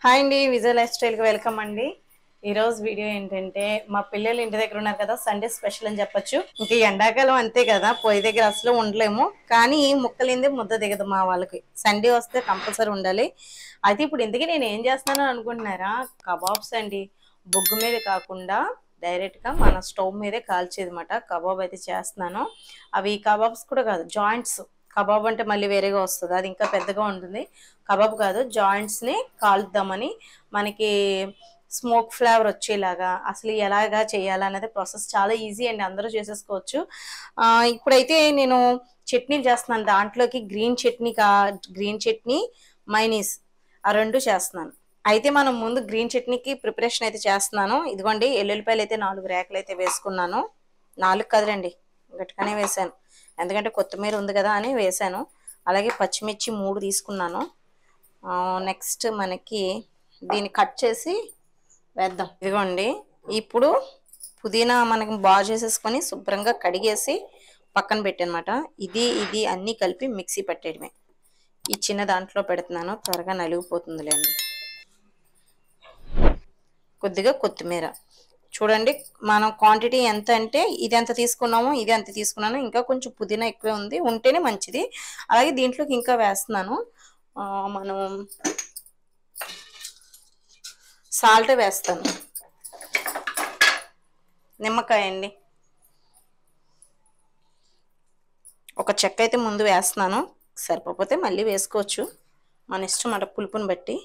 Hi అండి, Vijay life స్టైల్కి welcome అండి. ఈరోజు వీడియో ఏంటంటే, మా పిల్లలు ఇంటి దగ్గర ఉన్నారు కదా, సండే స్పెషల్ అని చెప్పొచ్చు. ఇంక ఎండాకాలం అంతే కదా, పొయ్యి దగ్గర అసలు ఉండలేము. కానీ ముక్కలింది ముద్ద దిగదు మా వాళ్ళకి. సండే వస్తే కంపల్సరీ ఉండాలి. అయితే ఇప్పుడు ఇందుకే నేను ఏం చేస్తున్నాను అనుకుంటున్నారా, కబాబ్స్ అండి. బొగ్గు మీద కాకుండా డైరెక్ట్గా మన స్టవ్ మీదే కాల్చేది అనమాట. కబాబ్ అయితే చేస్తున్నాను. అవి కబాబ్స్ కూడా కాదు, జాయింట్స్. కబాబ్ అంటే మళ్ళీ వేరేగా వస్తుంది, అది ఇంకా పెద్దగా ఉంటుంది. కబాబ్ కాదు, జాయింట్స్ని కాల్దామని. మనకి స్మోక్ ఫ్లేవర్ వచ్చేలాగా అసలు ఎలాగా చేయాలనేది ప్రాసెస్ చాలా ఈజీ అండి, అందరూ చేసేసుకోవచ్చు. ఇప్పుడైతే నేను చట్నీలు చేస్తున్నాను. దాంట్లోకి గ్రీన్ చట్నీ మైనీస్ ఆ రెండు చేస్తున్నాను. అయితే మనం ముందు గ్రీన్ చట్నీకి ప్రిపరేషన్ అయితే చేస్తున్నాను. ఇదిగోండి, ఎల్లుల్లిపాయలు అయితే 4 రేకలు అయితే వేసుకున్నాను. 4 కదలండి, గట్టిగానే వేసాను, ఎందుకంటే కొత్తిమీర ఉంది కదా అని వేసాను. అలాగే పచ్చిమిర్చి 3 తీసుకున్నాను. నెక్స్ట్ మనకి దీన్ని కట్ చేసి వేద్దాం. ఇదిగోండి, ఇప్పుడు పుదీనా మనకి బాగా చేసేసుకొని శుభ్రంగా కడిగేసి పక్కన పెట్టనమాట. ఇది అన్నీ కలిపి మిక్సీ పట్టేయడమే. ఈ చిన్న దాంట్లో పెడుతున్నాను, త్వరగా నలిగిపోతుందిలేండి. కొద్దిగా కొత్తిమీర చూడండి, మనం క్వాంటిటీ ఎంత అంటే ఇది ఎంత తీసుకున్నామో ఇది ఎంత తీసుకున్నాను. ఇంకా కొంచెం పుదీనా ఎక్కువే ఉంది, ఉంటేనే మంచిది. అలాగే దీంట్లోకి ఇంకా వేస్తున్నాను, మనం సాల్ట్ వేస్తాను. నిమ్మకాయ అండి, ఒక చెక్క అయితే ముందు వేస్తున్నాను. సరిపోతే మళ్ళీ వేసుకోవచ్చు, మన ఇష్టం అట, పులుపుని బట్టి.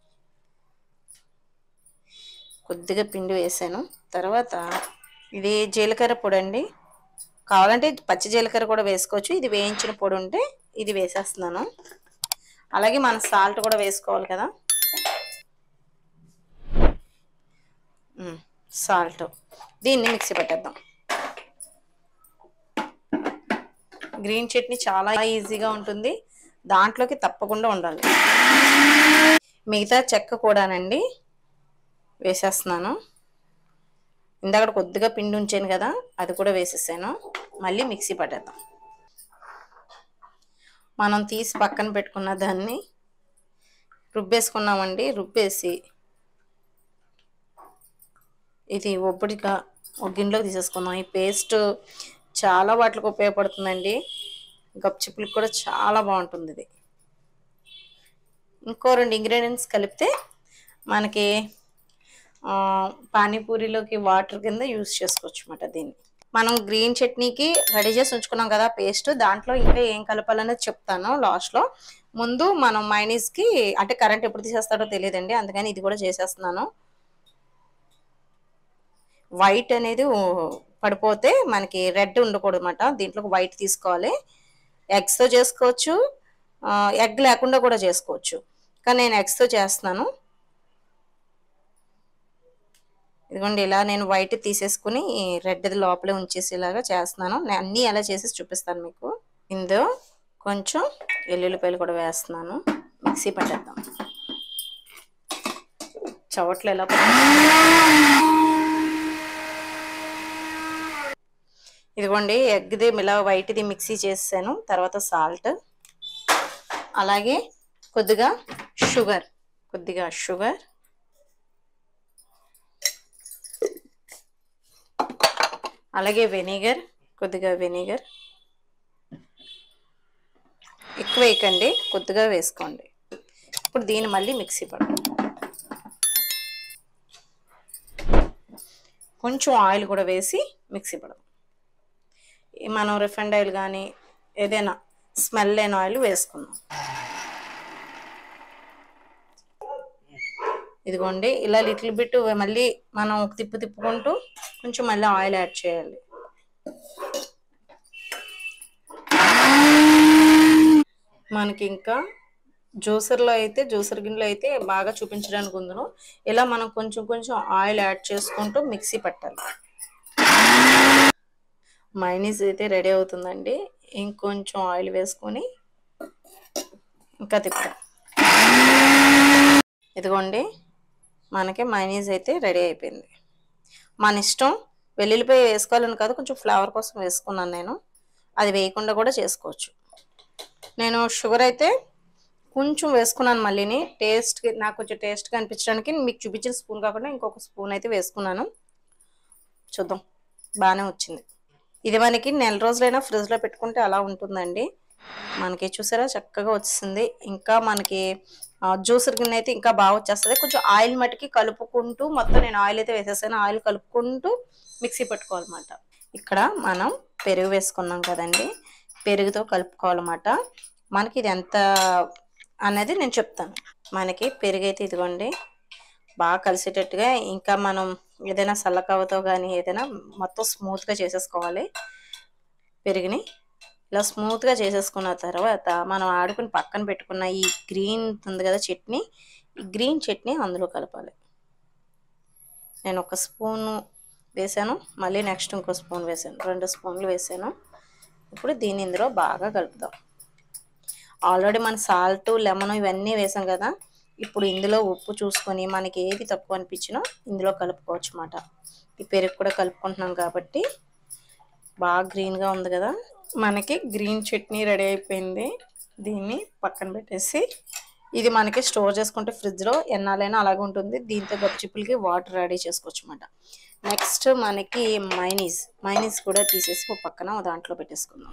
కొద్దిగా పిండి వేసాను. తర్వాత ఇది జీలకర్ర పొడి అండి, కావాలంటే పచ్చి జీలకర్ర కూడా వేసుకోవచ్చు. ఇది వేయించిన పొడి ఉంటే ఇది వేసేస్తున్నాను. అలాగే మన సాల్ట్ కూడా వేసుకోవాలి కదా, సాల్ట్. దీన్ని మిక్సీ పెట్టేద్దాం. గ్రీన్ చట్నీ చాలా ఈజీగా ఉంటుంది, దాంట్లోకి తప్పకుండా ఉండాలి. మిగతా చెక్క కూడానండి వేసేస్తున్నాను. ఇందాక కొద్దిగా పిండి ఉంచాను కదా, అది కూడా వేసేసాను. మళ్ళీ మిక్సీ పట్టేద్దాం. మనం తీసి పక్కన పెట్టుకున్న దాన్ని రుబ్బేసుకున్నామండి. రుబ్బేసి ఇది ఒబ్బడిగా ఒక గిన్నెలోకి తీసేసుకుందాం. ఈ పేస్ట్ చాలా వాటికి ఉపయోగపడుతుందండి, గప్చిప్పులకు కూడా చాలా బాగుంటుంది ఇది. ఇంకో 2 ఇంగ్రీడియంట్స్ కలిపితే మనకి పానీపూరిలోకి వాటర్ కింద యూజ్ చేసుకోవచ్చు అన్నమాట. దీన్ని మనం గ్రీన్ చట్నీకి రెడీ చేసి ఉంచుకున్నాం కదా పేస్ట్, దాంట్లో ఇంకా ఏం కలపాలనేది చెప్తాను లాస్ట్లో. ముందు మనం మైనీస్కి, అంటే కరెంట్ ఎప్పుడు తీసేస్తాడో తెలియదండి, అందుకని ఇది కూడా చేసేస్తున్నాను. వైట్ అనేది పడిపోతే మనకి రెడ్ ఉండకూడదు అన్నమాట. దీంట్లోకి వైట్ తీసుకోవాలి. ఎగ్స్తో చేసుకోవచ్చు, ఎగ్ లేకుండా కూడా చేసుకోవచ్చు, కానీ నేను ఎగ్స్తో చేస్తున్నాను. ఇదిగోండి, ఇలా నేను వైట్ తీసేసుకుని రెడ్ది లోపలే ఉంచేసేలాగా చేస్తున్నాను. నేను అన్నీ ఎలా చేసి చూపిస్తాను మీకు. ఇందులో కొంచెం వెల్లుల్లిపాయలు కూడా వేస్తున్నాను. మిక్సీ పట్టేద్దాం. చవట్లు ఎలా ఇదిగోండి, ఎగ్ది ఇలా వైట్ది మిక్సీ చేసాను. తర్వాత సాల్ట్, అలాగే కొద్దిగా షుగర్, అలాగే వెనిగర్, కొద్దిగా వెనిగర్. ఎక్కువ వేయకండి, కొద్దిగా వేసుకోండి. ఇప్పుడు దీన్ని మళ్ళీ మిక్సీ పడదాం. కొంచెం ఆయిల్ కూడా వేసి మిక్సీ పడదాం. మనం రిఫైండ్ ఆయిల్ కానీ ఏదైనా స్మెల్ లేని ఆయిల్ వేసుకుందాం. ఇదిగోండి, ఇలా లిటిల్ బిట్ మళ్ళీ మనం తిప్పుకుంటూ కొంచెం మళ్ళీ ఆయిల్ యాడ్ చేయాలి. మనకి ఇంకా జ్యూసర్ గిన్నెలో అయితే బాగా చూపించడానికి ఉందను. ఇలా మనం కొంచెం ఆయిల్ యాడ్ చేసుకుంటూ మిక్సీ పట్టాలి. మైనీస్ అయితే రెడీ అవుతుందండి. ఇంకొంచెం ఆయిల్ వేసుకొని ఇంకా తిప్పాలి. ఇదిగోండి, మనకి మైనీస్ అయితే రెడీ అయిపోయింది. మన ఇష్టం, వెల్లుల్లిపాయ వేసుకోవాలని కాదు, కొంచెం ఫ్లేవర్ కోసం వేసుకున్నాను నేను. అది వేయకుండా కూడా చేసుకోవచ్చు. నేను షుగర్ అయితే కొంచెం వేసుకున్నాను మళ్ళీని టేస్ట్కి, నాకు కొంచెం టేస్ట్గా అనిపించడానికి మీకు చూపించిన స్పూన్ కాకుండా ఇంకొక స్పూన్ అయితే వేసుకున్నాను. చూద్దాం, బాగానే వచ్చింది. ఇది మనకి నెల రోజులైనా ఫ్రిడ్జ్లో పెట్టుకుంటే అలా ఉంటుందండి. మనకి చూసారా చక్కగా వచ్చింది. ఇంకా మనకి జ్యూసర్ గిన్నె అయితే ఇంకా బాగా వచ్చేస్తుంది. కొంచెం ఆయిల్ మట్టుకి కలుపుకుంటూ, మొత్తం నేను ఆయిల్ అయితే వేసేసాను, ఆయిల్ కలుపుకుంటూ మిక్సీ పెట్టుకోవాలన్నమాట. ఇక్కడ మనం పెరుగు వేసుకున్నాం కదండి, పెరుగుతో కలుపుకోవాలన్నమాట. మనకి ఇది ఎంత అనేది నేను చెప్తాను. మనకి పెరుగు అయితే ఇదిగోండి బాగా కలిసేటట్టుగా, ఇంకా మనం ఏదైనా సల్లకవ్వతో కానీ ఏదైనా మొత్తం స్మూత్గా చేసేసుకోవాలి. పెరుగుని ఇలా స్మూత్గా చేసేసుకున్న తర్వాత మనం ఆడుకుని పక్కన పెట్టుకున్న ఈ గ్రీన్ ఉంది కదా చట్నీ, ఈ గ్రీన్ చట్నీ అందులో కలపాలి. నేను ఒక స్పూను వేసాను, మళ్ళీ నెక్స్ట్ ఇంకో స్పూన్ వేసాను, 2 స్పూన్లు వేసాను. ఇప్పుడు దీన్ని ఇందులో బాగా కలుపుదాం. ఆల్రెడీ మన సాల్ట్, లెమన్ ఇవన్నీ వేసాం కదా, ఇప్పుడు ఇందులో ఉప్పు చూసుకొని మనకి ఏది తక్కువ అనిపించినా ఇందులో కలుపుకోవచ్చు అన్నమాట. ఈ పెరుగు కూడా కలుపుకుంటున్నాం కాబట్టి బాగా గ్రీన్గా ఉంది కదా. మనకి గ్రీన్ చట్నీ రెడీ అయిపోయింది. దీన్ని పక్కన పెట్టేసి ఇది మనకి స్టోర్ చేసుకుంటే ఫ్రిడ్జ్లో ఎన్నాలైనా అలాగే ఉంటుంది. దీంతో గప్చిప్పులకి వాటర్ రెడీ చేసుకోవచ్చు అన్నమాట. నెక్స్ట్ మనకి మైనీస్ కూడా తీసేసి ఒక పక్కన దాంట్లో పెట్టేసుకుందాం.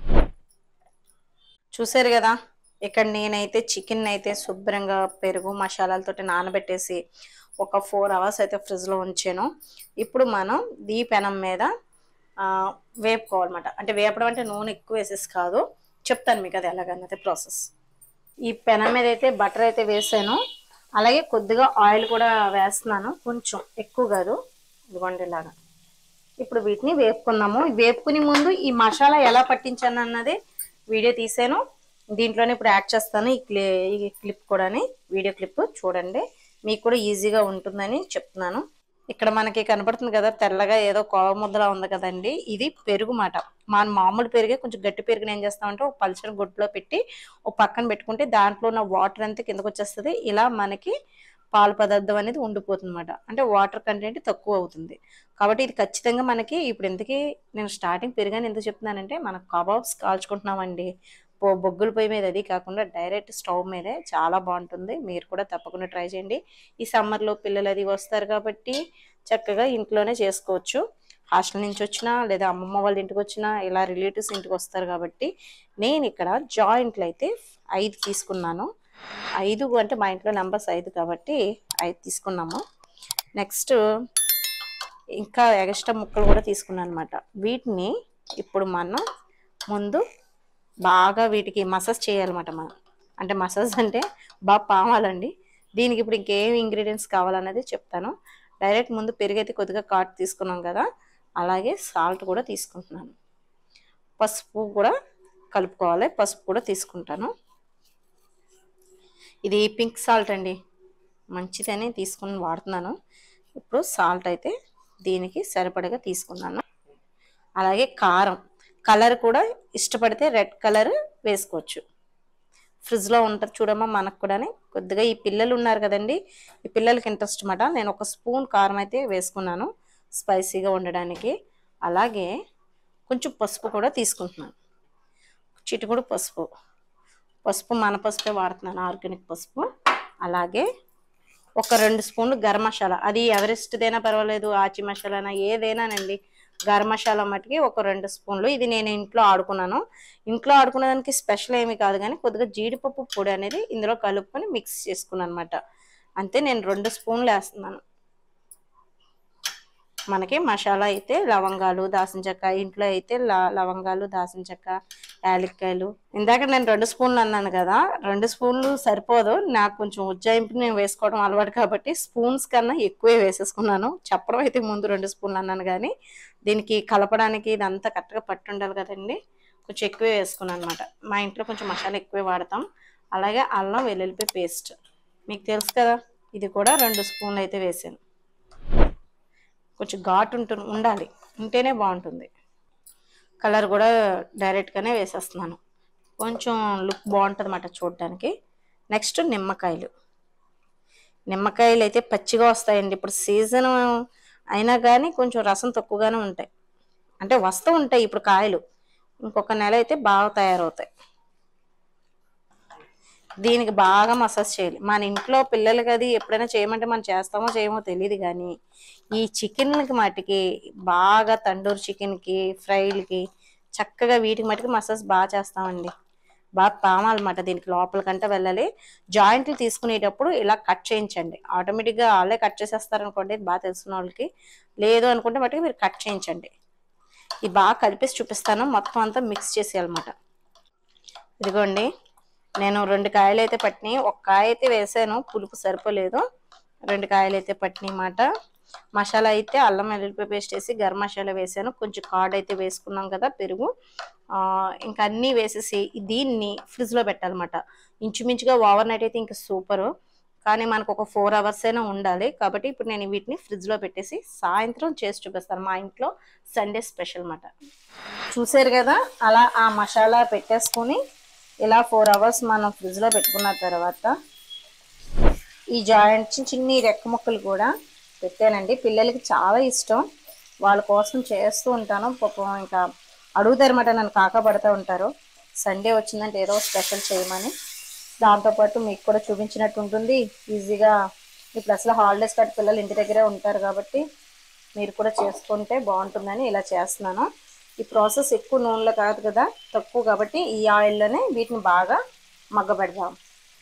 చూసారు కదా, ఇక్కడ నేనైతే చికెన్ అయితే శుభ్రంగా పెరుగు మసాలాలతోటి నానబెట్టేసి ఒక 4 అవర్స్ అయితే ఫ్రిడ్జ్లో ఉంచాను. ఇప్పుడు మనం ఈ పెనం మీద వేపుకోవాలన్నమాట. అంటే వేపడం అంటే నూనె ఎక్కువ వేసేసి కాదు, చెప్తాను మీకు అది ఎలాగన్నది ప్రాసెస్. ఈ పెనం మీద అయితే బటర్ అయితే వేసాను, అలాగే కొద్దిగా ఆయిల్ కూడా వేస్తున్నాను, కొంచెం ఎక్కువ కాదు, ఇదిగోండి ఇలాగా. ఇప్పుడు వీటిని వేపుకుందాము. వేపుకునే ముందు ఈ మసాలా ఎలా పట్టించాను అన్నది వీడియో తీసాను, దీంట్లోనే ఇప్పుడు యాడ్ చేస్తాను. ఈ క్లిప్ కూడా, వీడియో క్లిప్ చూడండి, మీకు కూడా ఈజీగా ఉంటుందని చెప్తున్నాను. ఇక్కడ మనకి కనబడుతుంది కదా తెల్లగా ఏదో కోవ ముద్దలా ఉంది కదండి, ఇది పెరుగు మాట. మన మామూలు పెరిగే కొంచెం గట్టి పెరుగుని ఏం చేస్తామంటే ఒక పల్చని గుడ్లో పెట్టి ఒక పక్కన పెట్టుకుంటే దాంట్లో ఉన్న వాటర్ అంతా కిందకు వచ్చేస్తుంది. ఇలా మనకి పాల పదార్థం అనేది ఉండిపోతుంది అన్నమాట. అంటే వాటర్ కంటెంట్ తక్కువ అవుతుంది. కాబట్టి ఇది ఖచ్చితంగా మనకి ఇప్పుడు ఎందుకు నేను స్టార్టింగ్ పెరుగని ఎందుకు చెప్తున్నానంటే, మనం కబాబ్స్ కాల్చుకుంటున్నామండి బొగ్గుల పొయ్యి మీద, అది కాకుండా డైరెక్ట్ స్టవ్ మీదే చాలా బాగుంటుంది. మీరు కూడా తప్పకుండా ట్రై చేయండి. ఈ సమ్మర్లో పిల్లలు అది వస్తారు కాబట్టి చక్కగా ఇంట్లోనే చేసుకోవచ్చు. హాస్టల్ నుంచి వచ్చినా లేదా అమ్మమ్మ వాళ్ళ ఇంటికి వచ్చినా ఇలా రిలేటివ్స్ ఇంటికి వస్తారు కాబట్టి. నేను ఇక్కడ జాయింట్లు అయితే 5 తీసుకున్నాను. 5 అంటే మా ఇంట్లో నెంబర్స్ 5 కాబట్టి 5 తీసుకున్నాము. నెక్స్ట్ ఇంకా ఎక్స్ట్రా ముక్కలు కూడా తీసుకున్నాను అనమాట. వీటిని ఇప్పుడు మనం ముందు బాగా వీటికి మసాజ్ చేయాలన్నమాట. మనం అంటే మసాజ్ అంటే బాగా పామాలండి. దీనికి ఇప్పుడు ఇంకేం ఇంగ్రీడియంట్స్ కావాలనేది చెప్తాను. డైరెక్ట్ ముందు పెరుగైతే కొద్దిగా కాటు తీసుకున్నాం కదా, అలాగే సాల్ట్ కూడా తీసుకుంటున్నాను. పసుపు కూడా కలుపుకోవాలి, పసుపు కూడా తీసుకుంటాను. ఇది పింక్ సాల్ట్ అండి, మంచిదని తీసుకుని వాడుతున్నాను. ఇప్పుడు సాల్ట్ అయితే దీనికి సరిపడగా తీసుకున్నాను. అలాగే కారం, కలర్ కూడా ఇష్టపడితే రెడ్ కలర్ వేసుకోవచ్చు. ఫ్రిడ్జ్లో ఉంటుంది చూడమ్మా మనకు కూడా. కొద్దిగా ఈ పిల్లలు ఉన్నారు కదండి, ఈ పిల్లలకి ఇంట్రెస్ట్ అన్నమాట. నేను ఒక స్పూన్ కారం అయితే వేసుకున్నాను స్పైసీగా ఉండడానికి. అలాగే కొంచెం పసుపు కూడా తీసుకుంటున్నాను, చిటికెడు పసుపు మన పసుపే వాడుతున్నాను, ఆర్గానిక్ పసుపు. అలాగే ఒక 2 స్పూన్లు గరం మసాలా, అది ఎవరెస్ట్దైనా పర్వాలేదు, ఆచి మసాలానా ఏదైనానండి, గరం మసాలా మట్టుకి ఒక 2 స్పూన్లు. ఇది నేను ఇంట్లో ఆడుకున్నాను. ఇంట్లో ఆడుకునేదానికి స్పెషల్ ఏమీ కాదు, కానీ కొద్దిగా జీడిపప్పు పొడి అనేది ఇందులో కలుపుకొని మిక్స్ చేసుకున్నాను అనమాట. అంతే, నేను 2 స్పూన్లు వేస్తున్నాను. మనకి మసాలా అయితే లవంగాలు, దాల్చిన చెక్క, ఇంట్లో అయితే లవంగాలు, దాల్చిన చెక్క, యాలక్కాయలు. ఇందాక నేను 2 స్పూన్లు అన్నాను కదా, 2 స్పూన్లు సరిపోదు, నాకు కొంచెం ఉజ్జాయింపు నేను వేసుకోవడం అలవాటు కాబట్టి స్పూన్స్ కన్నా ఎక్కువే వేసేసుకున్నాను. చెప్పడం అయితే ముందు 2 స్పూన్లు అన్నాను, కానీ దీనికి కలపడానికి ఇదంతా కరెక్ట్గా పట్టు ఉండాలి కదండి, కొంచెం ఎక్కువే వేసుకున్నాను అనమాట. మా ఇంట్లో కొంచెం మసాలా ఎక్కువే వాడతాం. అలాగే అల్లం వెల్లుల్లిపాయ పేస్ట్ మీకు తెలుసు కదా, ఇది కూడా 2 స్పూన్లు అయితే వేసాను. కొంచెం ఘాటు ఉండాలి, ఉంటేనే బాగుంటుంది. కలర్ కూడా డైరెక్ట్గానే వేసేస్తున్నాను, కొంచెం లుక్ బాగుంటుంది అన్నమాట చూడడానికి. నెక్స్ట్ నిమ్మకాయలు అయితే పచ్చిగా వస్తాయండి. ఇప్పుడు సీజన్ అయినా కానీ కొంచెం రసం తక్కువగానే ఉంటాయి, అంటే వస్తూ ఉంటాయి ఇప్పుడు కాయలు. ఇంకొక నెల అయితే బాగా తయారవుతాయి. దీనికి బాగా మసాజ్ చేయాలి. మన ఇంట్లో పిల్లలకి అది ఎప్పుడైనా చేయమంటే మనం చేస్తామో చేయమో తెలియదు, కానీ ఈ చికెన్కి మటుకి బాగా తండూరి చికెన్కి, ఫ్రైలకి చక్కగా వీటికి మటుకి మసాజ్ బాగా చేస్తామండి. బాగా పామాలన్నమాట, దీనికి లోపలికంటే వెళ్ళాలి. జాయింట్లు తీసుకునేటప్పుడు ఇలా కట్ చేయించండి. ఆటోమేటిక్గా వాళ్ళే కట్ చేసేస్తారు అనుకోండి, బాగా తెలిసిన వాళ్ళకి. లేదు అనుకుంటే మటుకు మీరు కట్ చేయించండి. ఇది బాగా కలిపేసి చూపిస్తాను. మొత్తం అంతా మిక్స్ చేసేయాలన్నమాట. ఇదిగోండి, నేను 2 కాయలు అయితే పట్టినాయి. ఒక కాయ అయితే వేసాను, పులుపు సరిపోలేదు. 2 కాయలు అయితే పట్టినాయి అన్నమాట. మసాలా అయితే అల్లం వెల్లుల్లిపాయ పేస్ట్ వేసి గరం మసాలా వేసాను. కొంచెం కార్డ్ అయితే వేసుకున్నాం కదా, పెరుగు. ఇంకా అన్నీ వేసేసి దీన్ని ఫ్రిడ్జ్లో పెట్టాలన్నమాట. ఇంచుమించుగా ఓవర్ నైట్ అయితే ఇంకా సూపరు, కానీ మనకు ఒక 4 అవర్స్ అయినా ఉండాలి. కాబట్టి ఇప్పుడు నేను వీటిని ఫ్రిడ్జ్లో పెట్టేసి సాయంత్రం చేసి చూపిస్తాను. మా ఇంట్లో సండే స్పెషల్ అన్నమాట. చూసారు కదా, అలా ఆ మసాలా పెట్టేసుకొని ఇలా 4 అవర్స్ మనం ఫ్రిడ్జ్లో పెట్టుకున్న తర్వాత ఈ జాయింట్ చిన్ని రెక్క ముక్కలు కూడా పెట్టానండి. పిల్లలకి చాలా ఇష్టం, వాళ్ళ కోసం చేస్తూ ఉంటాను. పాపం ఇంకా అడుగుతారన్నమాట, నన్ను కాకపడుతూ ఉంటారు సండే వచ్చిందంటే ఏదో స్పెషల్ చేయమని. దాంతోపాటు మీకు కూడా చూపించినట్టు ఉంటుంది ఈజీగా. ఇప్పుడు అసలు హాలిడేస్ కాబట్టి పిల్లలు ఇంటి దగ్గరే ఉంటారు కాబట్టి మీరు కూడా చేసుకుంటే బాగుంటుందని ఇలా చేస్తున్నాను. ఈ ప్రాసెస్ ఎక్కువ నూనెలో కాదు కదా, తక్కువ, కాబట్టి ఈ ఆయిల్లోనే వీటిని బాగా మగ్గబెడదాం.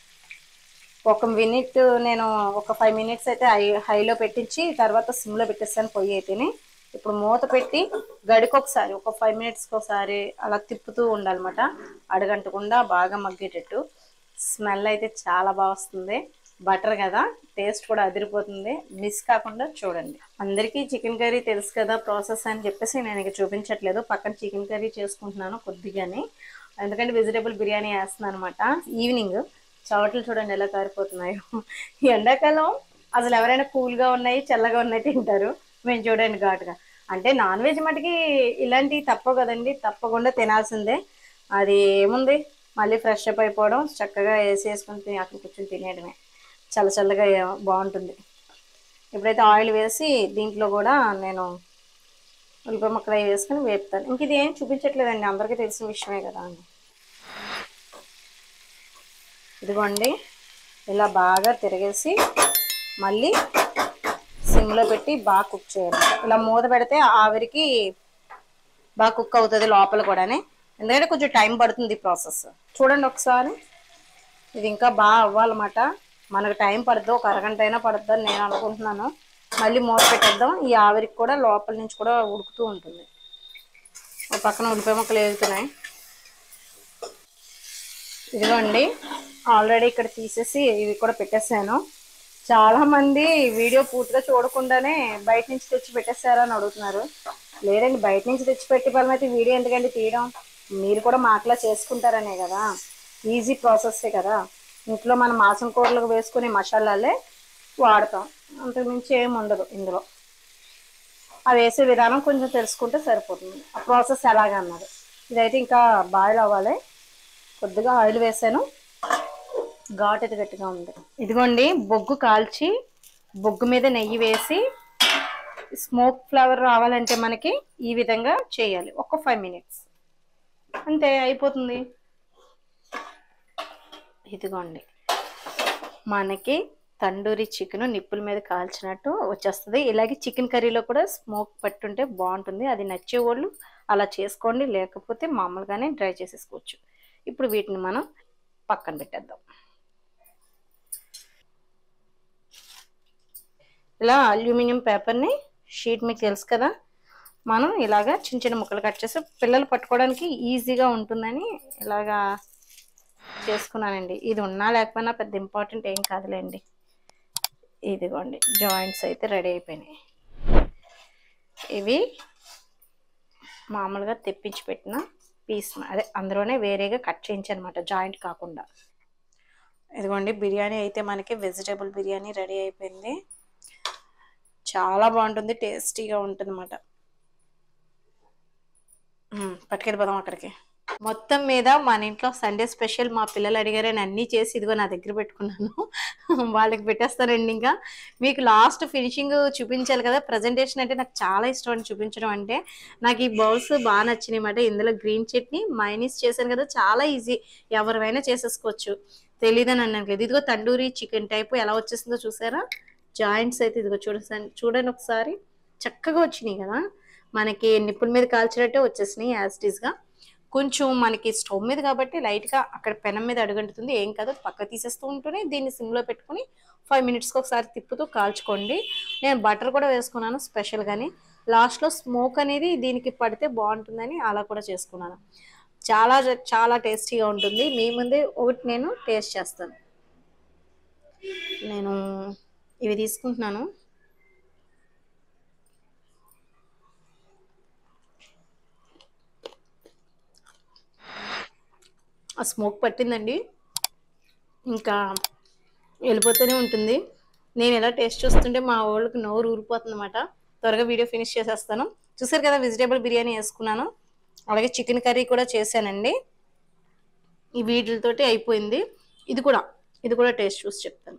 ఒక మినిట్, నేను ఒక 5 మినిట్స్ అయితే హైలో పెట్టించి తర్వాత సిమ్లో పెట్టేస్తాను పొయ్యి అయితేనే. ఇప్పుడు మూత పెట్టి గడికొకసారి ఒక 5 మినిట్స్కి ఒకసారి అలా తిప్పుతూ ఉండాలన్నమాట, అడగంటకుండా బాగా మగ్గేటట్టు. స్మెల్ అయితే చాలా బాగా వస్తుంది, బటర్ కదా, టేస్ట్ కూడా అదిరిపోతుంది. మిస్ కాకుండా చూడండి. అందరికీ చికెన్ కర్రీ తెలుసు కదా ప్రాసెస్ అని చెప్పేసి నేను ఇక చూపించట్లేదు. పక్కన చికెన్ కర్రీ చేసుకుంటున్నాను కొద్దిగానే, ఎందుకంటే వెజిటేబుల్ బిర్యానీ వేస్తున్నాను అనమాట. ఈవినింగ్ చవట్లు చూడండి ఎలా కారిపోతున్నాయో. ఈ ఎండాకాలం అసలు ఎవరైనా కూల్గా ఉన్నాయి చల్లగా ఉన్నాయి తింటారు, మేము చూడండి ఘాటుగా. అంటే నాన్ వెజ్ మటుకి ఇలాంటివి తప్పవు కదండి, తప్పకుండా తినాల్సిందే. అది ఏముంది, మళ్ళీ ఫ్రెష్ అప్ అయిపోవడం, చక్కగా వేసుకొని అక్కడ కూర్చొని తినేయడమే. చల్ల చల్లగా బాగుంటుంది. ఇప్పుడైతే ఆయిల్ వేసి దీంట్లో కూడా నేను ఉల్లిపాయ ముక్కలు వేసుకొని వేపుతాను. ఇంక ఇది ఏం చూపించట్లేదండి, అందరికీ తెలిసిన విషయమే కదా అండి. ఇదిగోండి, ఇలా బాగా తిరిగేసి మళ్ళీ సిమ్లో పెట్టి బాగా కుక్ చేయాలి. ఇలా మూత పెడితే ఆవిరికి బాగా కుక్ అవుతుంది లోపల కూడానే, ఎందుకంటే కొంచెం టైం పడుతుంది ప్రాసెస్. చూడండి ఒకసారి, ఇది ఇంకా బాగా అవ్వాలన్నమాట. మనకు టైం పడుతుంది, ఒక అరగంట అయినా పడుతుంది అని నేను అనుకుంటున్నాను. మళ్ళీ మూత పెట్టేద్దాం, ఈ ఆవిరికి కూడా లోపల నుంచి కూడా ఉడుకుతూ ఉంటుంది. ఒక పక్కన ఉల్లిపాయ ముక్కలు వేగుతున్నాయి. ఇదిగోండి, ఆల్రెడీ ఇక్కడ తీసేసి ఇవి కూడా పెట్టేసాను. చాలామంది వీడియో పూర్తిగా చూడకుండానే బయట నుంచి తెచ్చి పెట్టేస్తారా అని అడుగుతున్నారు. లేదండి, బయట నుంచి తెచ్చి పెట్టి అయితే వీడియో ఎందుకండి తీయడం, మీరు కూడా మాటలా చేసుకుంటారనే కదా, ఈజీ ప్రాసెస్సే కదా. ఇంట్లో మనం మాంసం కూరలకు వేసుకునే మసాలాలే వాడతాం, అంతకుమించి ఏమి ఉండదు ఇందులో. ఆ వేసే విధానం కొంచెం తెలుసుకుంటే సరిపోతుంది, ఆ ప్రాసెస్ ఎలాగన్నది. ఇదైతే ఇంకా బాయిల్ అవ్వాలి. కొద్దిగా ఆయిల్ వేసాను, ఘాటు అయితే గట్టిగా ఉంది. ఇదిగోండి, బొగ్గు కాల్చి బొగ్గు మీద నెయ్యి వేసి స్మోక్ ఫ్లేవర్ రావాలంటే మనకి ఈ విధంగా చేయాలి. ఒక 5 మినిట్స్ అంతే, అయిపోతుంది. ఇదిగోండి, మనకి తండూరి చికెన్ నిప్పుల మీద కాల్చినట్టు వచ్చేస్తుంది. ఇలాగే చికెన్ కర్రీలో కూడా స్మోక్ పట్టుంటే బాగుంటుంది. అది నచ్చే వాళ్ళు అలా చేసుకోండి, లేకపోతే మామూలుగానే డ్రై చేసేసుకోవచ్చు. ఇప్పుడు వీటిని మనం పక్కన పెట్టేద్దాం. ఇలా అల్యూమినియం పేపర్ని షీట్ మీకు తెలుసు కదా, మనం ఇలాగా చిన్న చిన్న ముక్కలు కట్ చేసి పిల్లలు పట్టుకోవడానికి ఈజీగా ఉంటుందని ఇలాగా చేసుకున్నానండి. ఇది ఉన్నా లేకపోయినా పెద్ద ఇంపార్టెంట్ ఏం కాదులేండి. ఇదిగోండి, జాయింట్స్ అయితే రెడీ అయిపోయినాయి. ఇవి మామూలుగా తెప్పించి పెట్టిన పీస్, అదే అందులోనే వేరేగా కట్ చేయించనమాట, జాయింట్ కాకుండా. ఇదిగోండి, బిర్యానీ అయితే మనకి వెజిటేబుల్ బిర్యానీ రెడీ అయిపోయింది. చాలా బాగుంటుంది, టేస్టీగా ఉంటుంది అన్నమాట. పట్టుకెళ్ళిపోదాం అక్కడికి. మొత్తం మీద మన ఇంట్లో సండే స్పెషల్ మా పిల్లలు అడిగారని అన్నీ చేసి ఇదిగో నా దగ్గర పెట్టుకున్నాను. వాళ్ళకి పెట్టేస్తానండి ఇంకా. మీకు లాస్ట్ ఫినిషింగ్ చూపించాలి కదా! ప్రజెంటేషన్ అంటే నాకు చాలా ఇష్టం అండి చూపించడం అంటే. నాకు ఈ బౌల్స్ బాగా నచ్చినాయన్నమాట. ఇందులో గ్రీన్ చట్నీ, మయోనీస్ చేశాను కదా! చాలా ఈజీ. ఎవరివైనా చేసేసుకోవచ్చు. తెలీదని అన్నాను కదా! ఇదిగో తండూరి చికెన్ టైపు ఎలా వచ్చేసిందో చూసారా? జాయింట్స్ అయితే ఇదిగో చూడండి ఒకసారి. చక్కగా వచ్చినాయి కదా! మనకి నిప్పుల మీద కాల్చినట్టే వచ్చేసినాయి యాజ్ ఇట్ ఈస్‌గా. కొంచెం మనకి స్టవ్ మీద కాబట్టి లైట్‌గా అక్కడ పెనం మీద అడుగంటుతుంది. ఏం కాదు పక్కకు తీసేస్తూ ఉంటూనే దీన్ని సిమ్‌లో పెట్టుకొని 5 మినిట్స్‌కి ఒకసారి తిప్పుతూ కాల్చుకోండి. నేను బటర్ కూడా వేసుకున్నాను స్పెషల్‌గాని. లాస్ట్‌లో స్మోక్ అనేది దీనికి పడితే బావుంటుందని అలా కూడా చేసుకున్నాను. చాలా చాలా టేస్టీగా ఉంటుంది. మీ ముందే ఒకటి నేను టేస్ట్ చేస్తాను. నేను ఇవి తీసుకుంటున్నాను. ఆ స్మోక్ పట్టిందండి. ఇంకా వెళ్ళిపోతూనే ఉంటుంది. నేను ఎలా టేస్ట్ చూస్తుంటే మా వోళ్ళకి నోరు ఊరిపోతుందన్నమాట. త్వరగా వీడియో ఫినిష్ చేసేస్తాను. చూసారు కదా వెజిటబుల్ బిర్యానీ వేసుకున్నాను. అలాగే చికెన్ కర్రీ కూడా చేశానండి. ఈ వీటితోటి అయిపోయింది. ఇది కూడా ఇది కూడా టేస్ట్ చూసి చెప్తాను.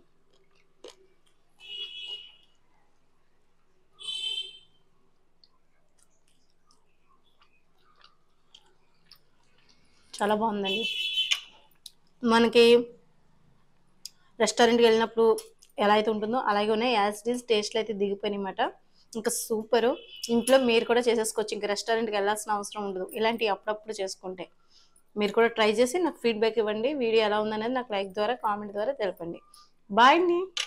చాలా బాగుందండి. మనకి రెస్టారెంట్‌కి వెళ్ళినప్పుడు ఎలా అయితే ఉంటుందో అలాగే ఉన్నాయి. యాజ్ ఇట్ ఈజ్ టేస్ట్‌లు అయితే దిగిపోయినాయన్నమాట. ఇంకా సూపరు. ఇంట్లో మీరు కూడా చేసేసుకోవచ్చు. ఇంక రెస్టారెంట్‌కి వెళ్ళాల్సిన అవసరం ఉండదు. ఇలాంటివి అప్పుడప్పుడు చేసుకుంటే. మీరు కూడా ట్రై చేసి నాకు ఫీడ్‌బ్యాక్ ఇవ్వండి. వీడియో ఎలా ఉందనేది నాకు లైక్ ద్వారా, కామెంట్ ద్వారా తెలపండి. బాయ్ అండి.